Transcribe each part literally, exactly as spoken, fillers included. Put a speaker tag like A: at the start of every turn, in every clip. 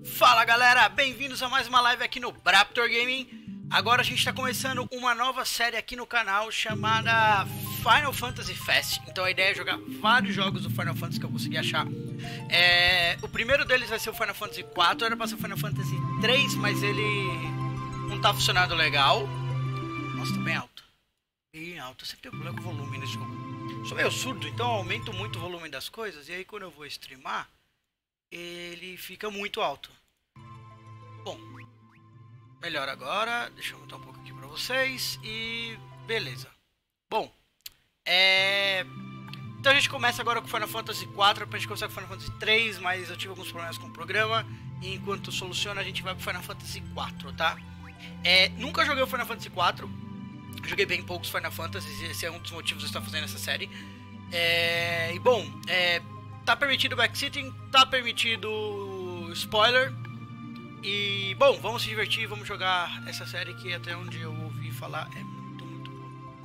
A: Fala galera, bem-vindos a mais uma live aqui no Braptor Gaming. Agora a gente está começando uma nova série aqui no canal chamada Final Fantasy Fest. Então a ideia é jogar vários jogos do Final Fantasy que eu consegui achar. É... O primeiro deles vai ser o Final Fantasy quatro, era para ser o Final Fantasy três, mas ele não tá funcionando legal. Nossa, tá bem alto. Bem alto, eu sempre tenho problema com o volume nesse jogo. Sou meio surdo, então eu aumento muito o volume das coisas e aí quando eu vou streamar, ele fica muito alto. Bom, melhor agora. Deixa eu botar um pouco aqui pra vocês. E beleza. Bom, é... Então a gente começa agora com Final Fantasy quatro. Pra gente começar com Final Fantasy três, mas eu tive alguns problemas com o programa. E enquanto soluciona, a gente vai pro Final Fantasy quatro, tá? É... Nunca joguei o Final Fantasy quatro. Joguei bem poucos Final Fantasies. E esse é um dos motivos de eu estar fazendo essa série. É... E bom, é... tá permitido backseating, tá permitido spoiler. E, bom, vamos se divertir, vamos jogar essa série que até onde eu ouvi falar é muito, muito boa.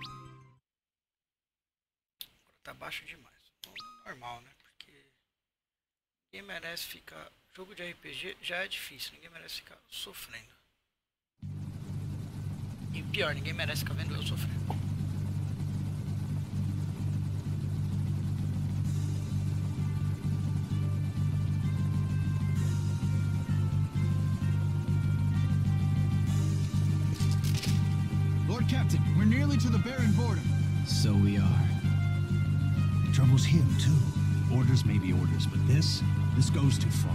A: Agora tá baixo demais. Normal, né? Porque ninguém merece ficar... Jogo de R P G já é difícil, ninguém merece ficar sofrendo. E pior, ninguém merece ficar vendo eu sofrendo.
B: Lord Captain, we're nearly to the Baron border. So we are. The trouble's him, too. Orders may be orders, but this, this goes too far.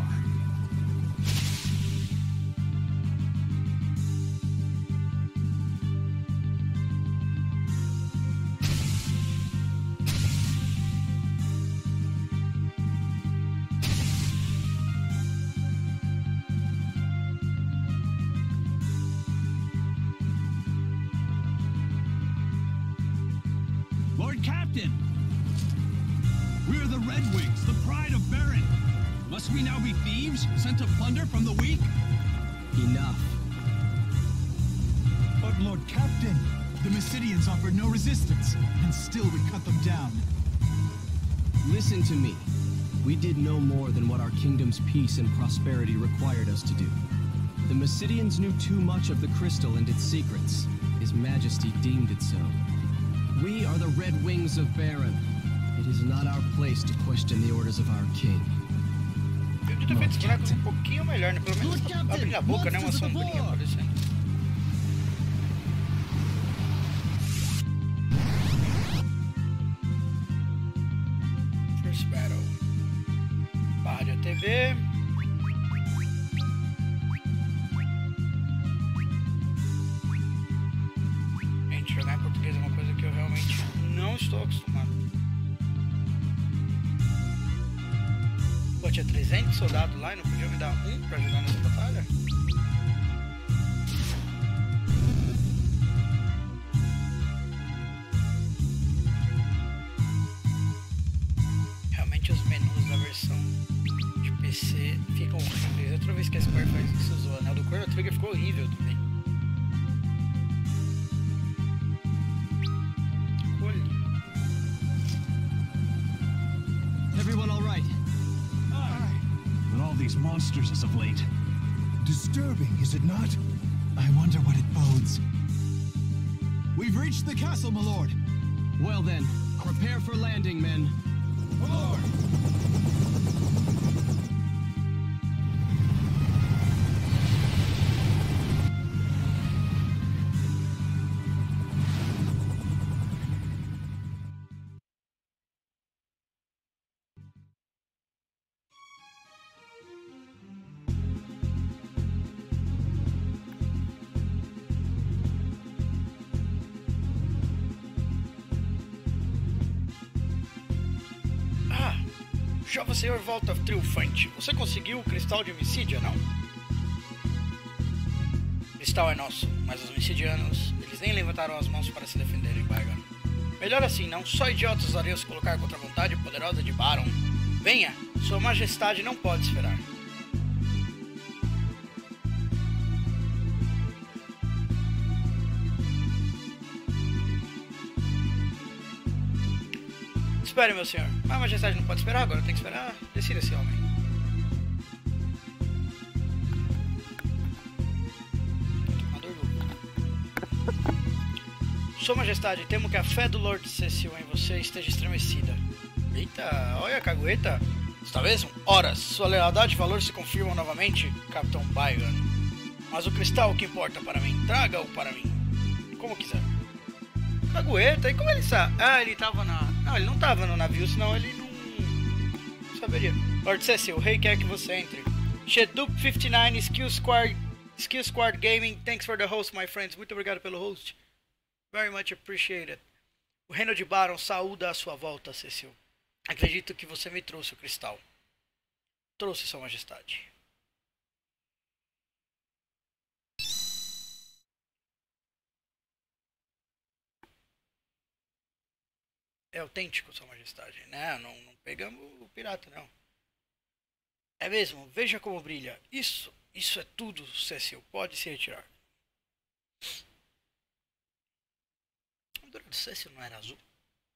B: Lord Captain! We're the Red Wings, the pride of Baron. Must we now be thieves, sent to plunder from the weak? Enough. But Lord Captain, the Mysidians offered no resistance, and still we cut them down.
C: Listen to me. We did no more than what our kingdom's peace and prosperity required us to do. The Mysidians knew too much of the crystal and its secrets. His Majesty deemed it so. We are the Red Wings of Baron. It is not our place to question the orders of our king.
A: Eu devia ter feito esse boneco um pouquinho melhor, né? Pelo menos abrir a boca, né? Uma sombrinha aparecendo. First Battle. Barra de T V. Gente, jogar em português é uma coisa que eu realmente não estou acostumado. Pô, tinha trezentos soldados lá e não podia me dar um pra ajudar nessa batalha? Realmente os menus da versão de P C ficam horríveis. Outra vez que a Square faz isso, o anel do Chrono Trigger ficou horrível também.
C: Everyone all right?
B: Aye. But all these monsters as of late. Disturbing, is it not? I wonder what it bodes. We've reached the castle, my lord.
C: Well then, prepare for landing, men.
B: My lord!
A: Jovem senhor volta triunfante. Você conseguiu o cristal de Mysidia, não? O cristal é nosso, mas os Mysidianos, eles nem levantaram as mãos para se defenderem, Baigon. Melhor assim, não? Só idiotas osariam se colocar contra a vontade poderosa de Baron. Venha, sua majestade não pode esperar. Espere, meu senhor. Mas a majestade não pode esperar agora, tem que esperar. Decida esse homem. Sua Majestade, temo que a fé do Lord Cecil em você esteja estremecida. Eita, olha a cagueta. Está mesmo? Ora, sua lealdade e valor se confirmam novamente, Capitão Byron. Mas o cristal que importa para mim, traga-o para mim. Como quiser. Cagueta, e como ele está? Ah, ele estava na... Não, ele não estava no navio, senão ele não... não saberia. Lord Cecil, o rei quer que você entre. Shedup cinquenta e nove, Skill Squad, Skill Squad Gaming, thanks for the host, my friends. Muito obrigado pelo host. Very much appreciated. O reino de Baron saúda a sua volta, Cecil. Acredito que você me trouxe o cristal. Trouxe, Sua Majestade. É autêntico, Sua Majestade. Não, não, não pegamos o pirata, não. É mesmo, veja como brilha. Isso, isso é tudo, Cecil. Pode se retirar. A armadura do Cecil não era azul?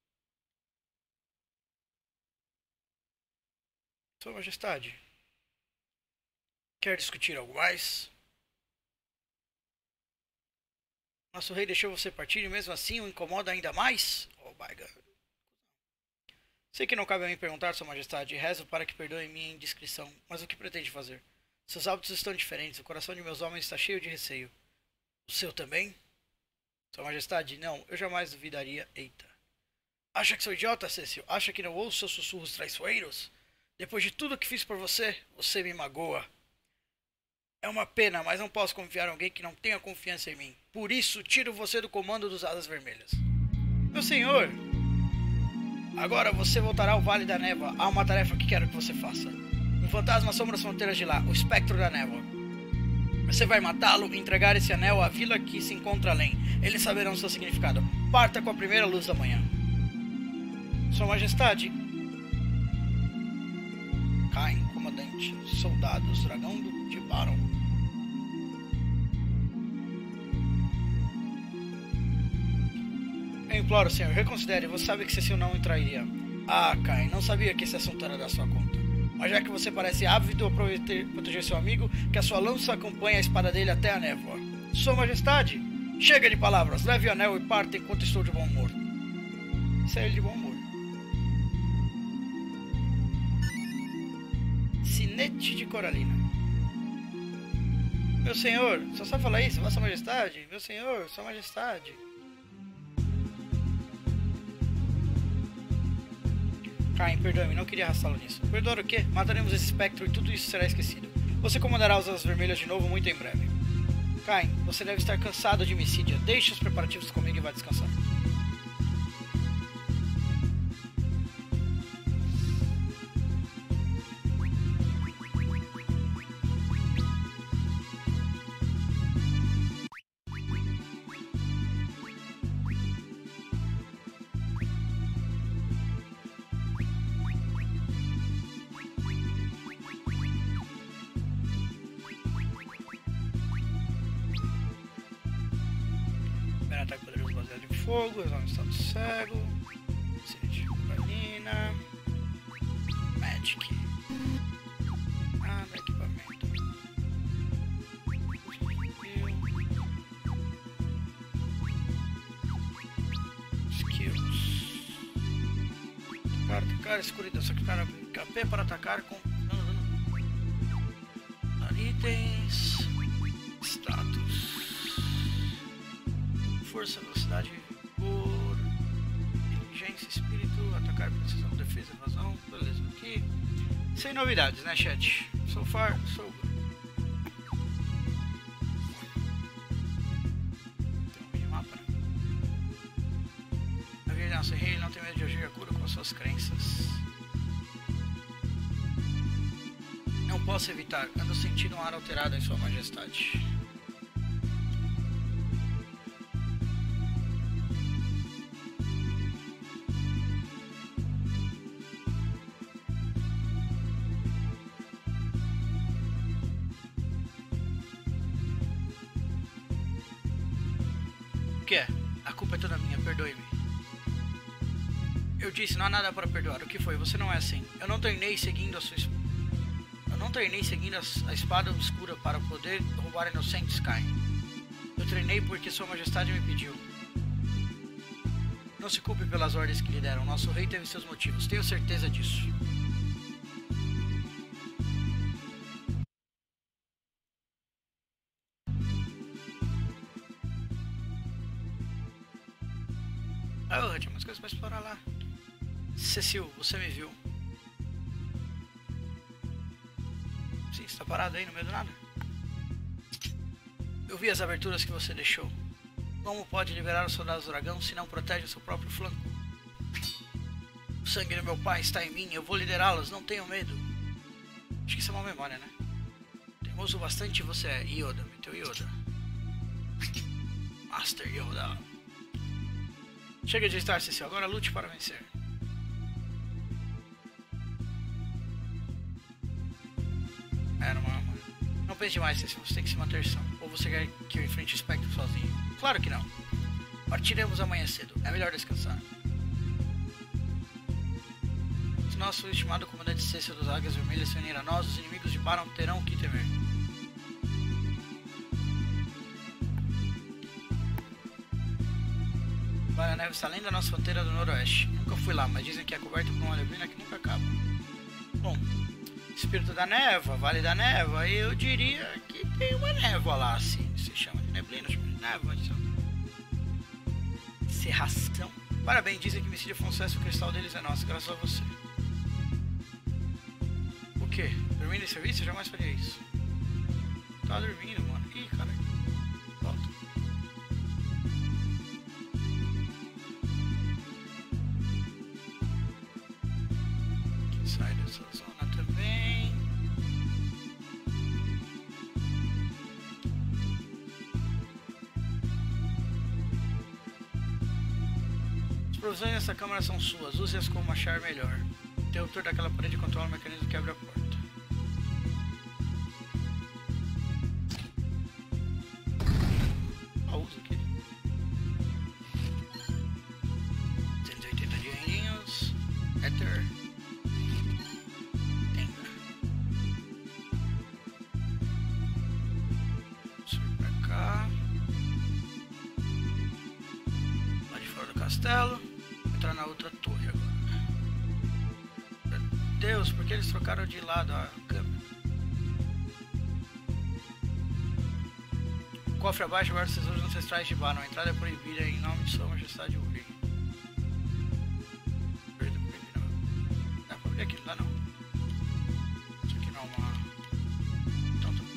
A: Sua Majestade, quer discutir algo mais? Nosso rei deixou você partir e mesmo assim o incomoda ainda mais? Oh my God. Sei que não cabe a mim perguntar, Sua Majestade, e rezo para que perdoe minha indiscrição, mas o que pretende fazer? Seus hábitos estão diferentes, o coração de meus homens está cheio de receio. O seu também? Sua Majestade, não, eu jamais duvidaria. Eita. Acha que sou idiota, Cecil? Acha que não ouço seus sussurros traiçoeiros? Depois de tudo que fiz por você, você me magoa. É uma pena, mas não posso confiar em alguém que não tenha confiança em mim. Por isso, tiro você do comando dos Asas Vermelhas. Meu senhor, agora você voltará ao Vale da Névoa. Há uma tarefa que quero que você faça. Um fantasma assombra as fronteiras de lá, o Espectro da Névoa. Você vai matá-lo e entregar esse anel à vila que se encontra além. Eles saberão seu significado. Parta com a primeira luz da manhã. Sua Majestade... Caem, comandante, soldados, dragão do de Baron. Eu imploro, senhor, reconsidere. Você sabe que Cecil não entraria. Ah, Caem, não sabia que esse assunto era da sua conta. Mas já que você parece ávido a proteger seu amigo, que a sua lança acompanhe a espada dele até a névoa. Sua Majestade, chega de palavras. Leve o anel e parta enquanto estou de bom humor. Saia de bom humor. Sinete de Coralina. Meu senhor, só sabe falar isso, Vossa Majestade? Meu senhor, Sua Majestade. Caim, perdoe-me, não queria arrastá-lo nisso. Perdoar o quê? Mataremos esse espectro e tudo isso será esquecido. Você comandará os Asas Vermelhas de novo muito em breve. Caim, você deve estar cansado de Missídia. Deixe os preparativos comigo e vá descansar. Ataque poderoso baseado em fogo, exame de estado cego, Sinete de Coralina, Magic, nada, equipamento, skills, atacar, atacar, escuridão, sacrificar K P para atacar com itens, status. Força, velocidade, vigor, inteligência, espírito, atacar, precisão, defesa, evasão, beleza, aqui. Sem novidades, né, chat? So far, so good. Tem um minimapa, né? A Virgem sem rei não tem medo de agir a cura com as suas crenças. Não posso evitar, ando sentindo um ar alterado em Sua Majestade. O que é? A culpa é toda minha, perdoe-me. Eu disse, não há nada para perdoar. O que foi? Você não é assim. Eu não treinei seguindo a sua espada. Eu não treinei seguindo a espada obscura para poder roubar inocentes, Caim. Eu treinei porque Sua Majestade me pediu. Não se culpe pelas ordens que lhe deram. Nosso rei teve seus motivos. Tenho certeza disso. Ah, tinha umas coisas pra explorar lá. Cecil, você me viu. Sim, você tá parado aí no meio do nada? Eu vi as aberturas que você deixou. Como pode liberar os soldados do dragão se não protege o seu próprio flanco? O sangue do meu pai está em mim. Eu vou liderá-los, não tenham medo. Acho que isso é uma memória, né? Teimoso bastante você é. Yoda, meteu Yoda. Master Yoda. Chega de estar, Cecil. Agora lute para vencer. Era uma... Não pense demais, Cecil. Você tem que se manter são. Ou você quer que eu enfrente o espectro sozinho? Claro que não. Partiremos amanhã cedo. É melhor descansar. Se nosso estimado comandante Cecil dos Águias Vermelhas se unir a nós, os inimigos de Baron terão o que temer. A neve está além da nossa fronteira do noroeste. Nunca fui lá, mas dizem que é coberta por uma neblina que nunca acaba. Bom, espírito da névoa, vale da névoa, eu diria que tem uma névoa lá, assim. Se chama de neblina, chama de névoa. Serração. Parabéns, dizem que Mysidia foi um sucesso, o cristal deles é nosso, graças a você. O quê? Dormindo em serviço? Eu jamais faria isso. Tava dormindo, mano. Ih, caralho. Volta. Sai dessa zona também. As provisões dessa câmara são suas, use-as como achar melhor. O interruptor daquela parede controla o mecanismo que abre a porta. Pausa aqui. cento e oitenta dinheirinhos. Ether. Castelo, entrar na outra torre agora. Meu Deus, por que eles trocaram de lado a câmera? Cofre abaixo, guarda os tesouros ancestrais de Baron. A entrada é proibida em nome de sua majestade o rei. Dá pra abrir aqui, não dá não. Isso aqui não é uma... Então tá.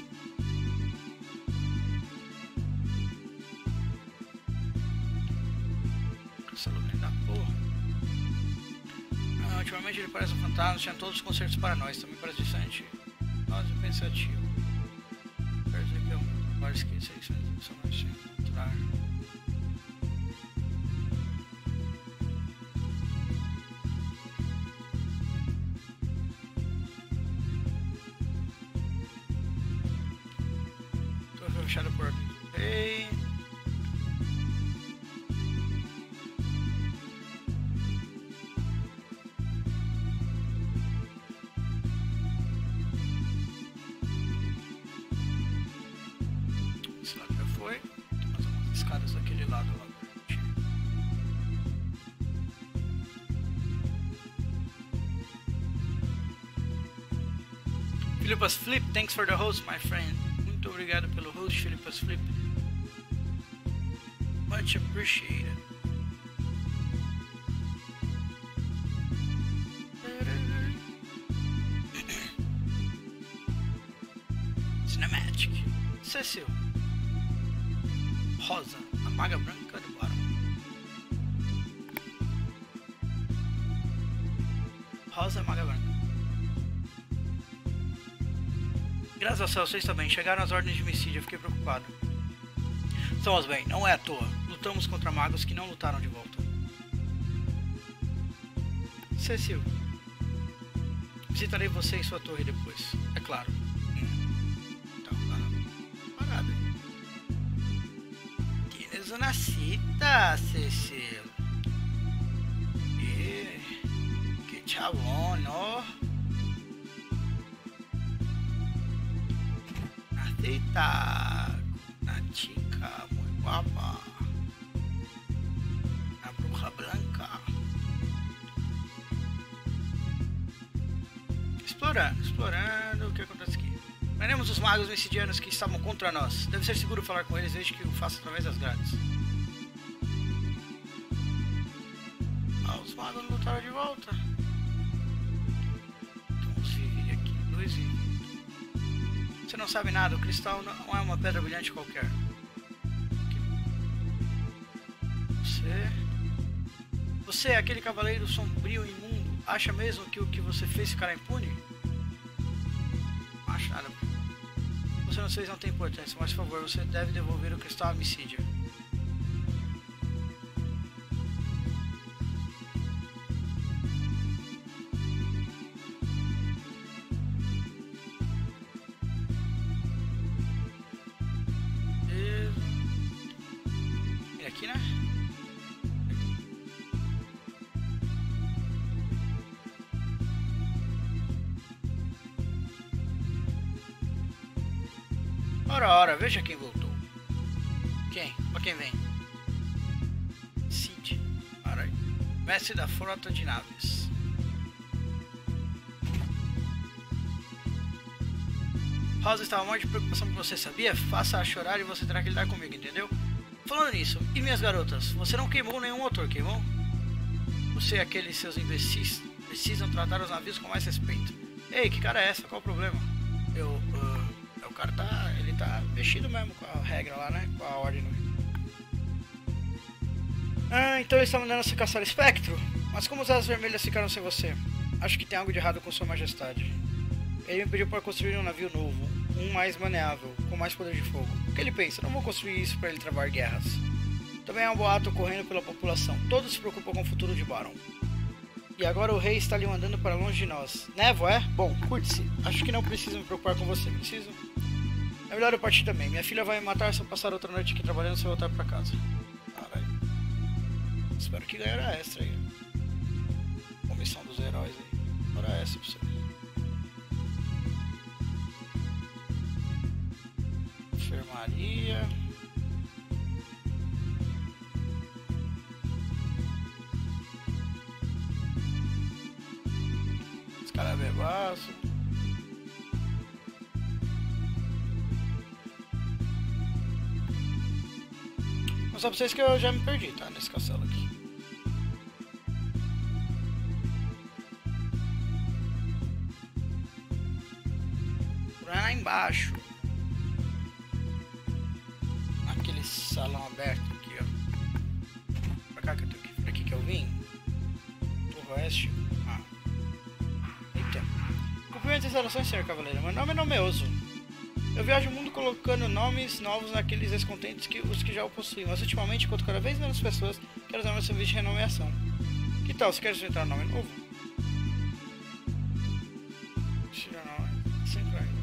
A: Salomé da porra. Ah, ultimamente ele parece um fantasma, tinha todos os concertos para nós, também parece distante. Nossa, pensativo. Parece que é um vários que seleções de são mais sem encontrar. Tô fechado por ordem do rei. Esse lado já foi. Tem mais algumas escadas daquele lado lá. Philippa's Flip, thanks for the host, my friend. Muito obrigado pelo host, Philippa's Flip. Much appreciated. Cinematic. Cecil. Rosa, a maga branca do Baron. Rosa, a maga branca. Graças ao céu, vocês também. Chegaram as ordens de Mysidia, fiquei preocupado. Estamos bem, não é à toa. Lutamos contra magos que não lutaram de volta. Cecil. Visitarei você em sua torre depois, é claro. Então, tá parado aí. Tienes una cita, Cecil. Eh, que chabón, ¿no? Cita, una chica muy guapa, una bruja blanca. explorando, explorando. O que acontece aqui? Prendemos os magos messidianos que estavam contra nós. Deve ser seguro falar com eles desde que o faça através das grades. Ah, os magos lutaram de volta. Então os vivi aqui, dois vivi. Você não sabe nada, o cristal não é uma pedra brilhante qualquer. Você... Você é aquele cavaleiro sombrio e imundo. Acha mesmo que o que você fez ficará impune? Não acho nada. Você não fez não tem importância, mas por favor, você deve devolver o cristal à Mysidia. E aqui, né? Ora, ora, veja quem voltou. Quem? Pra quem vem? Cid. Ora, mestre da frota de naves. Rosa estava morta de preocupação por você, sabia? Faça-a chorar e você terá que lidar comigo, entendeu? Falando nisso, e minhas garotas? Você não queimou nenhum motor, queimou? Você e aqueles seus imbecis precisam tratar os navios com mais respeito. Ei, que cara é essa? Qual o problema? Eu... Uh... O cara tá, ele tá mexido mesmo com a regra lá, né? Com a ordem. Ah, então eles estão mandando se caçar espectro? Mas como as asas vermelhas ficaram sem você? Acho que tem algo de errado com sua majestade. Ele me pediu para construir um navio novo, um mais maneável, com mais poder de fogo. O que ele pensa? Não vou construir isso para ele travar guerras. Também há um boato correndo pela população. Todos se preocupam com o futuro de Baron. E agora o rei está ali mandando para longe de nós. Névoa, é? Bom, curte-se. Acho que não preciso me preocupar com você. Preciso? É melhor eu partir também. Minha filha vai me matar se eu passar outra noite aqui trabalhando se eu voltar pra casa. Caralho. Espero que ganhe hora extra aí. Comissão dos heróis aí. Hora extra pra você. Enfermaria. Escarabebaço. Vou mostrar pra vocês que eu já me perdi, tá? Nesse castelo aqui. Por lá embaixo. Aquele salão aberto aqui, ó. Pra cá que eu tenho que... Pra aqui que eu vim. Torre Oeste. Ah. Eita. Cumprimento as instalações, senhor cavaleiro. Meu nome é Nomeoso. Eu viajo o mundo colocando nomes novos naqueles ex-contentes que os que já o possuem, mas ultimamente, enquanto cada vez menos pessoas querem usar meu serviço de renomeação. Que tal? Você quer inventar um nome novo? Tira nome. Sempre aí.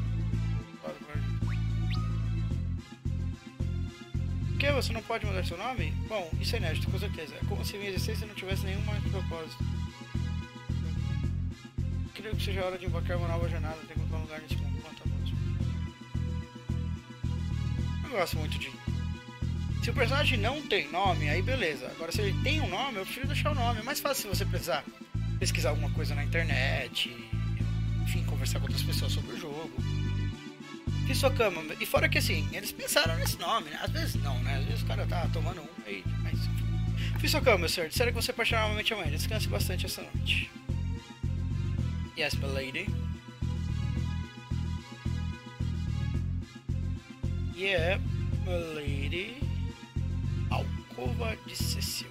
A: O que? Você não pode mudar seu nome? Bom, isso é inédito, com certeza. É como se minha existência não tivesse nenhum mais propósito. Creio que seja hora de embarcar uma nova jornada, tem que encontrar um lugar nesse mundo. Eu gosto muito de... Se o personagem não tem nome, aí beleza. Agora se ele tem um nome, eu prefiro deixar o nome. É mais fácil se você precisar pesquisar alguma coisa na internet, enfim, conversar com outras pessoas sobre o jogo. Fiz sua cama. E fora que assim, eles pensaram nesse nome, né? Às vezes não, né? Às vezes o cara tá tomando um aí, mas enfim. Fiz sua cama, meu senhor. Disseram que você partirá novamente amanhã. Descanse bastante essa noite. Yes, my lady. Yeah, my lady. Alcova de Cecil.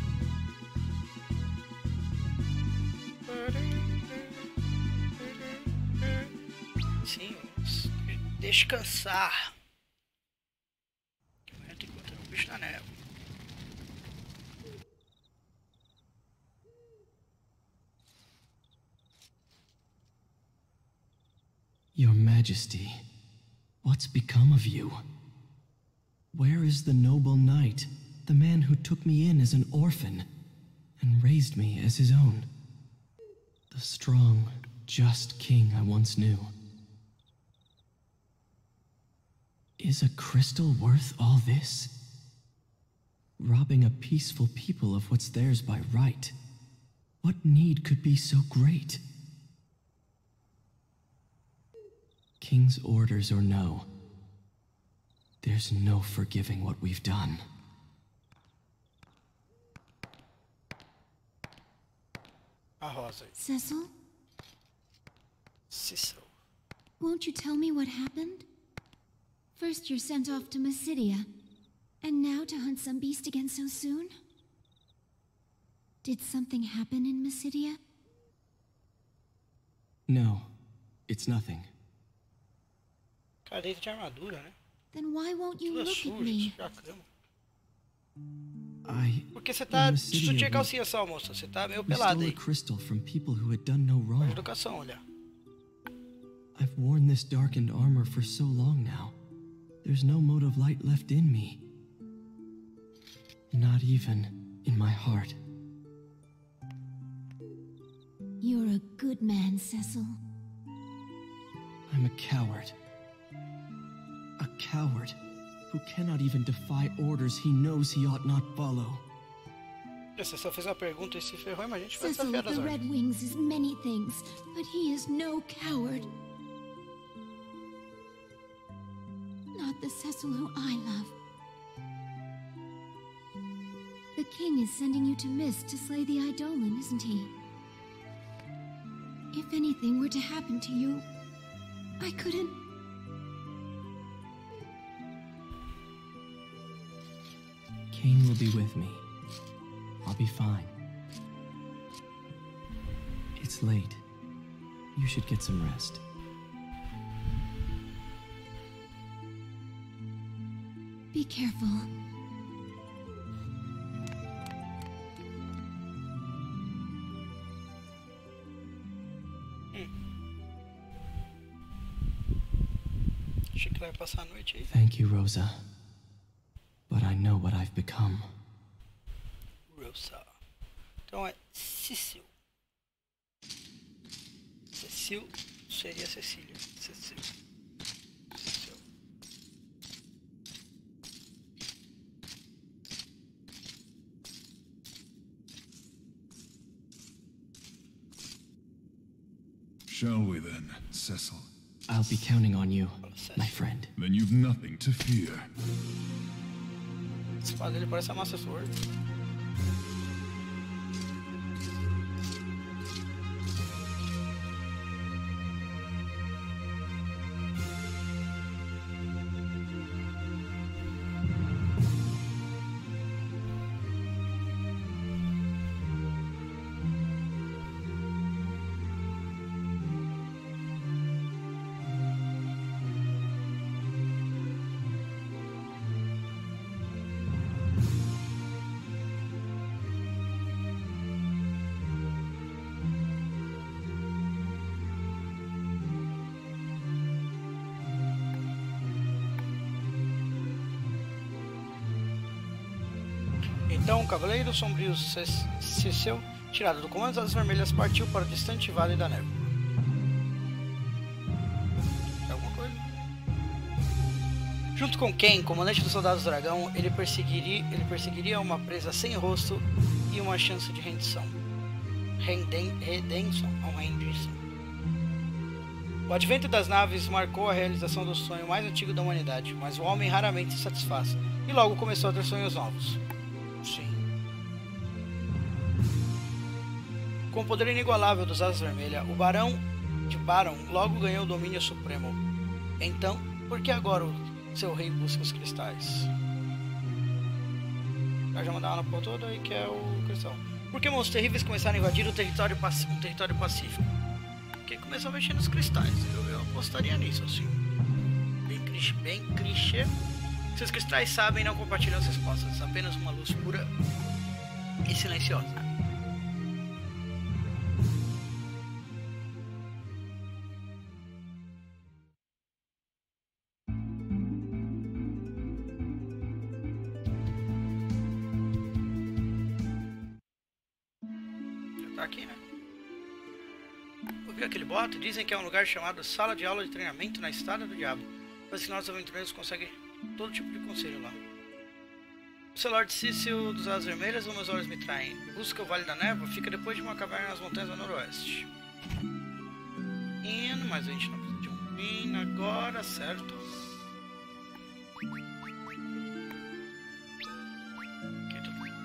A: Sim, vamos descansar. Amanhã tem que botar um bicho na névoa.
C: Your Majesty, what's become of you? Where is the noble knight, the man who took me in as an orphan and raised me as his own? The strong, just king I once knew. Is a crystal worth all this? Robbing a peaceful people of what's theirs by right. What need could be so great? King's orders or no, there's no forgiving what we've done.
A: A Rosa.
D: Cecil?
A: Cecil.
D: Won't you tell me what happened? First you're sent off to Mysidia, and now to hunt some beast again so soon? Did something happen in Mysidia?
C: No, it's nothing.
A: Cara, deita de armadura, né?
D: Then why won't you
A: Toda
D: look
A: suja,
D: at me?
A: suja a cama.
C: I...
A: Porque você tá de
C: Mysidia,
A: sutiã e
C: we-
A: calcinha só, moça. Você tá meio
C: We
A: pelada
C: stole a
A: aí.
C: crystal from people who had done no
A: Com
C: wrong.
A: educação, olha.
C: I've worn this darkened armor for so long now. There's no mote of light left in me. Not even in my heart.
D: You're a good man, Cecil.
C: I'm a coward. A coward who cannot even defy orders he knows he ought not follow.
A: Você só fez uma pergunta e se ferrou, mas a gente vai
D: Cecil
A: desafiar
D: of
A: das
D: the
A: ordens.
D: Red Wings is many things, but he is no coward. Not the Cecil who I love. The king is sending you to Mist to slay the Eidolon, isn't he? If anything were to happen to you, I couldn't...
C: Cain will be with me. I'll be fine. It's late. You should get some rest.
D: Be careful.
A: Achei que ela ia passar a noite aí.
C: Thank you, Rosa. But I know what I've become.
A: Rosa. Então é Cecil. Cecil seria Cecília. Cecil. Cecil.
B: Shall we then, Cecil?
C: I'll be counting on you, my friend.
B: Then you've nothing to fear.
A: A espada dele parece a Master Sword. Então, o Cavaleiro Sombrio Cecil, tirado do comando das Vermelhas, partiu para o distante Vale da Névoa. É alguma coisa? Junto com Cain, comandante dos Soldados do Dragão, ele perseguiria, ele perseguiria uma presa sem rosto e uma chance de rendição. Renden, redenção, não rendição. O advento das naves marcou a realização do sonho mais antigo da humanidade, mas o homem raramente se satisfaz, e logo começou a ter sonhos novos. Sim. Com o poder inigualável dos Asas Vermelhas, o Barão de Baron logo ganhou o domínio supremo. Então, por que agora o seu rei busca os cristais? Eu já mandava na porra toda aí que é o cristal. Por que monstros terríveis começaram a invadir o território, um território pacífico? Porque começou a mexer nos cristais. Eu, eu apostaria nisso, assim. Bem clichê, bem clichê. Seus cristais sabem e não compartilham as respostas, apenas uma luz pura e silenciosa. Já tá aqui, né? Ouviu aquele boato? Dizem que é um lugar chamado Sala de Aula de Treinamento na Estrada do Diabo. Mas que nossos aventureiros conseguem todo tipo de conselho lá. O seu Lord Cecil dos Asas Vermelhas ou meus olhos me traem? Busca o Vale da Névoa, fica depois de uma caverna nas montanhas do noroeste. Hino, mas a gente não precisa de um Sim, agora, certo. Aqui tudo bem.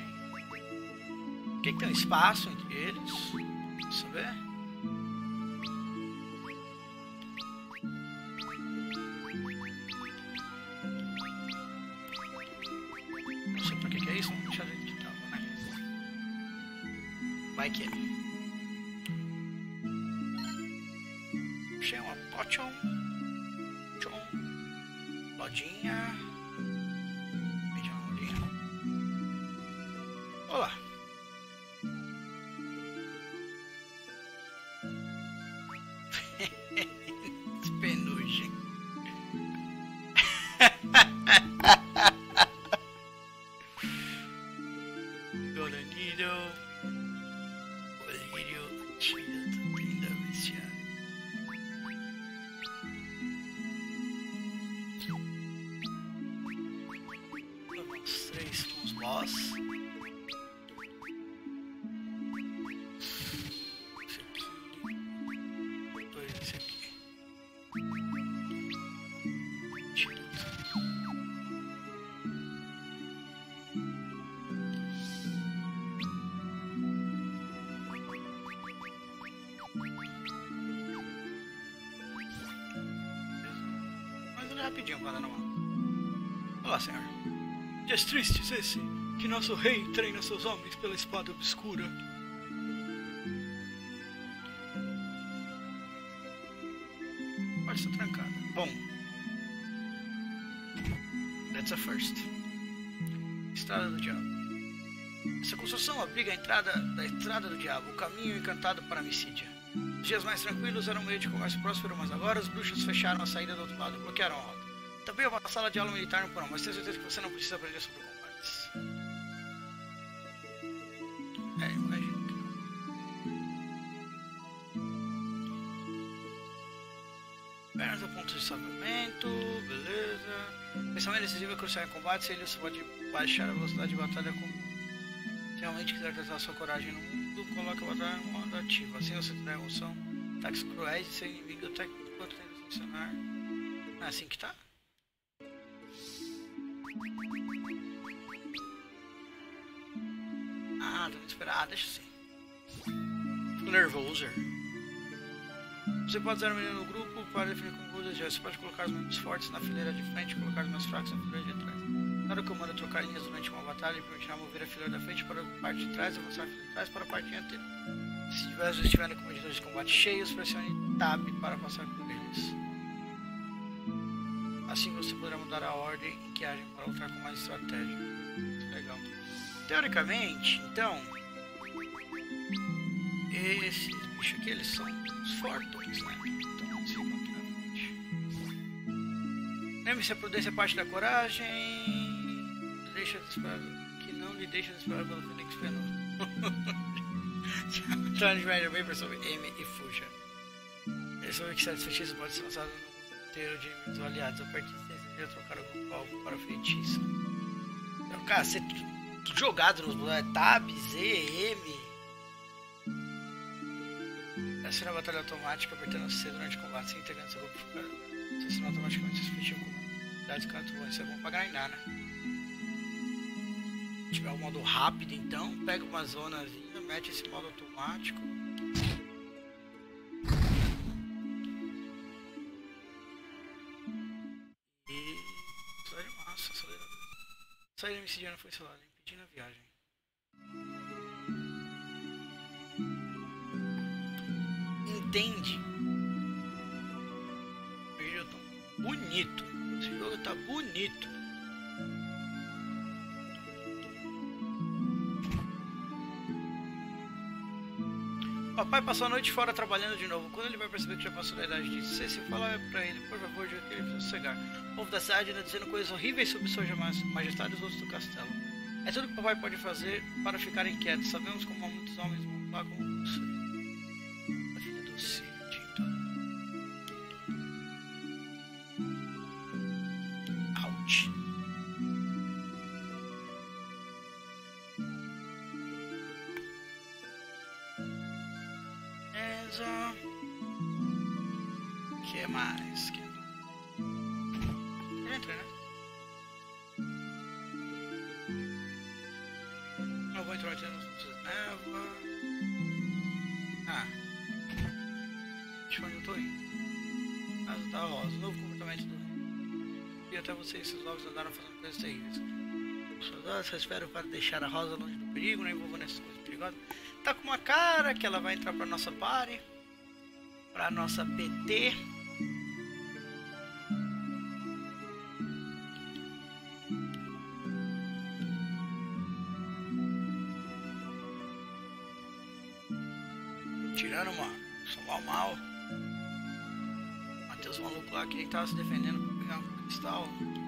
A: Aqui tem um espaço entre eles. Deixa eu ver. Não sei pra que que é isso, vamos deixar ele que tava, né? Vai que é. Achei uma potion. Potion. Lodinha. Medium lodinha. Olá. Penugem. Gonna needle. Olírio. Antídoto. Linda bestiária. Vamos três com os boss. Esse aqui. Dois esse aqui. Mas ele é rapidinho para dar na mão. Olá, senhor. Dias tristes esse, que nosso rei treina seus homens pela espada obscura. Pode estar trancada. Bom. That's a first. Estrada do Diabo. Essa construção abriga a entrada da Estrada do Diabo, o caminho encantado para Mysidia. Os dias mais tranquilos eram um meio de comércio próspero, mas agora os bruxos fecharam a saída do outro lado e bloquearam a rota. Também há uma sala de aula militar no porão, mas tenho certeza que você não precisa aprender sobre combates. É, imagino que não. Pernas a ponto de salvamento, beleza. Pensamento decisivo é crucial em combate, se ele você pode baixar a velocidade de batalha comum. Se realmente quiser testar sua coragem no mundo, coloque a batalha no modo ativo. Assim você terá emoção, ataques cruéis e seu inimigo até enquanto tenta funcionar. Não é assim que tá? Ah, tô me esperando. Ah, deixa assim. Fico nervoso. Você pode usar o menino no grupo para definir como você deseja. Você pode colocar os membros fortes na fileira de frente e colocar os mais fracos na fileira de trás. Claro que eu mando trocar linhas durante uma batalha e permitirá mover a fileira da frente para a parte de trás e avançar a fileira de trás para a parte dianteira. Se diversos estiverem com medidores de combate cheios, pressione Tab para passar por eles. Assim você poderá mudar a ordem em que agem para lutar com mais estratégia. Legal. Teoricamente, então, esses bichos aqui, eles são os fortões, né? Então eles ficam aqui na frente. Lembre-se, a prudência é parte da coragem. Deixa desesperado, que não lhe deixa desesperado pelo Fênix Penoso. Transmitter Vapor sobre M e fuja. Ele soube que certos feitiços podem ser lançados no inteiro de inimigos aliados. A partir de deseja trocar algum alvo para feitiço. Então, cara, você tudo jogado nos botões Tab, Z, M. Aciona a batalha automática apertando C durante o combate, sem integrando seu grupo. Você aciona automaticamente os feitiços com habilidades cartulantes. Isso é bom pra grindar, né? Se tiver o modo rápido, então, pega uma zonazinha, mete esse modo automático. E sai de massa, acelerador. Sair da Mysidia foi selada, impedindo a viagem. Entende? O vídeo tá bonito. Esse jogo tá bonito. Papai passou a noite fora trabalhando de novo. Quando ele vai perceber que já passou da idade de Ceci, fala pra ele, por favor, diga que ele precisa sossegar. O povo da cidade anda dizendo coisas horríveis sobre sua majestade e os outros do castelo. É tudo que o papai pode fazer para ficar inquieto. Sabemos como há muitos homens vão lá como você. A filha do Cid, então. Ouch. Ok. que mais? Que mais? Entra, né? Eu vou entrar aqui no névoa. Ah. Deixa eu onde eu tô indo. Casa da Rosa. Novo comportamento do rei. E até vocês, seus ovos, andaram fazendo coisas terríveis. Suas horas só esperam para deixar a Rosa longe do perigo, não envolvendo essas coisas perigosas. Tá com uma cara que ela vai entrar pra nossa party. Pra nossa P T. Tirando, mano. Salvar o mal. Matei os malucos lá que nem tava se defendendo pra pegar um cristal.